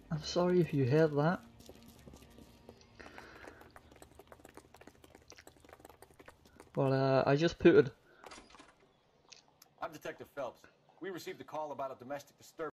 I'm sorry if you heard that. Well, I just put it. I'm Detective Phelps. We received a call about a domestic disturbance.